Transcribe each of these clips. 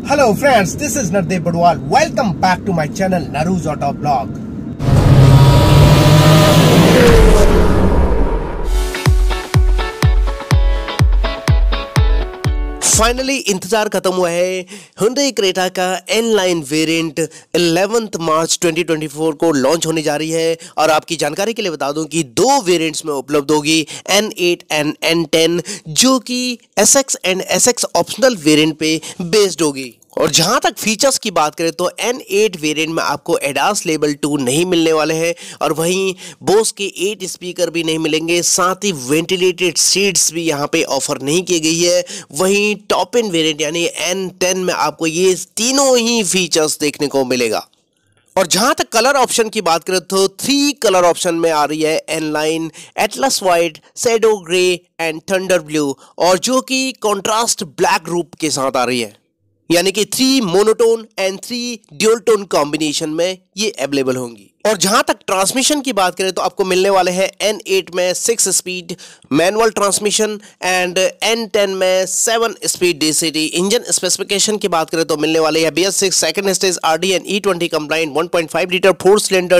Hello friends, this is Nardev Badwal. Welcome back to my channel Naru's Auto Blog. Finally इंतजार खत्म हुआ है। Hyundai Creta का N line variant 11 मार्च 2024 को लॉन्च होने जा रही है और आपकी जानकारी के लिए बता दूं कि दो वेरिएंट्स में उपलब्ध होगी N8 एंड N10, जो कि SX and SX optional variant पे बेस्ड होगी। और जहां तक फीचर्स की बात करें तो N8 वेरिएंट में आपको ADAS लेवल 2 नहीं मिलने वाले हैं और वहीं बोस के 8 स्पीकर भी नहीं मिलेंगे, साथ ही वेंटिलेटेड सीट्स भी यहां पे ऑफर नहीं की गई है। वहीं टॉप एंड वेरिएंट यानी N10 में आपको ये तीनों ही फीचर्स देखने को मिलेगा। और जहां तक कलर ऑप्शन की बात करें तो 3 कलर ऑप्शन में आ रही है N line, atlas white, shadow grey and thunder blue, और जो कि कॉन्ट्रास्ट ब्लैक रूप के साथ आ रही है, यानी कि 3 monotone and 3 dual tone combination में ये अवेलेबल होंगी। और जहां तक ट्रांसमिशन की बात करें तो आपको मिलने वाले हैं N8 में 6 speed manual transmission and N10 में 7 स्पीड DCT। इंजन स्पेसिफिकेशन की बात करें तो मिलने वाले हैं BS6 second stage RD and E20 compliant 1.5 litre 4 cylinder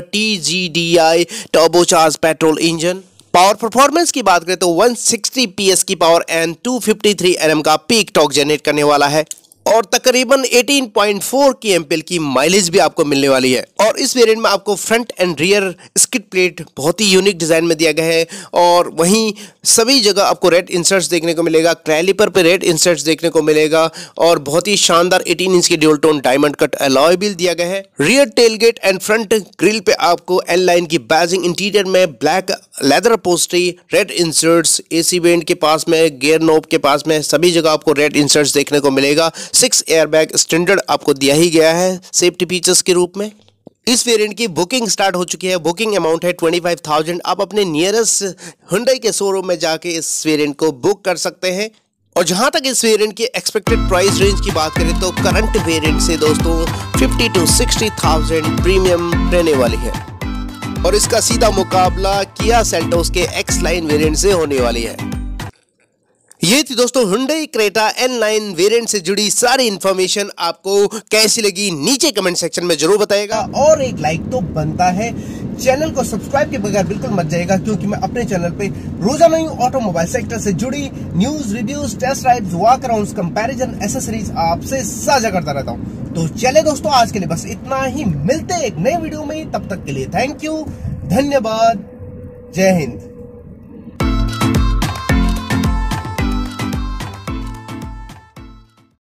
TGDI turbocharge petrol engine. Power performance की बात करें तो 160 PS की पावर एंड 253 Nm का पीक टॉर्क जनरेट करने वाला है और तकरीबन 18.4 kmpl की माइलेज भी आपको मिलने वाली है। और इस वेरिएंट में आपको front and rear skid plate बहुत ही यूनिक डिजाइन में दिया गया है और वहीं सभी जगह आपको रेड इंसर्ट्स देखने को मिलेगा, कैलिपर पे रेड इंसर्ट्स देखने को मिलेगा और बहुत ही शानदार 18 इंच की dual tone diamond cut alloy wheel दिया गया है। Rear tailgate and front grille पे आपको N लाइन की बैजिंग, इंटीरियर में black leather upholstery, red inserts, AC vent के पास में, गियर नोब के पास में सभी जगह आपको रेड इंसर्ट्स देखने को मिलेगा। 6 एयरबैग स्टैंडर्ड आपको दिया ही गया है सेफ्टी फीचर्स के रूप में। इस वेरिएंट की बुकिंग स्टार्ट हो चुकी है। बुकिंग अमाउंट है 25,000। आप अपने नियरेस्ट Hyundai के शोरूम में जाके इस वेरिएंट को बुक कर सकते हैं। और जहां तक इस वेरिएंट की एक्सपेक्टेड प्राइस रेंज की बात करें तो करंट वेरिएंट से दोस्तों 50 to 60,000 प्रीमियम रहने वाली है और इसका सीधा मुकाबला किया सेल्टोस के X लाइन वेरिएंट से होने वाली है। ये थी दोस्तों Hyundai Creta N line variant से जुड़ी सारी इंफॉर्मेशन। आपको कैसी लगी नीचे कमेंट सेक्शन में जरूर बताइएगा और एक लाइक तो बनता है। चैनल को सब्सक्राइब के बगैर बिल्कुल मत जाइएगा, क्योंकि मैं अपने चैनल पे रोजाना ही ऑटोमोबाइल सेक्टर से जुड़ी news, reviews, test drives, walk arounds, comparison, accessories आपसे साझा करता रहता हूँ। तो चले दोस्तों, आज के लिए बस इतना ही। मिलते हैं एक नए वीडियो में, तब तक के लिए थैंक यू, धन्यवाद, जय हिंद।